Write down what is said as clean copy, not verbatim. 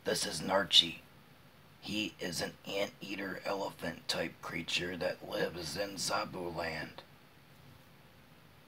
This is Narchi. He is an anteater elephant type creature that lives in Zobooland.